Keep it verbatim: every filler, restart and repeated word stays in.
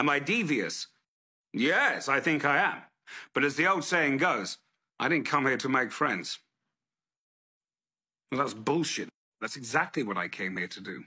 Am I devious? Yes, I think I am. But as the old saying goes, I didn't come here to make friends. Well, that's bullshit. That's exactly what I came here to do.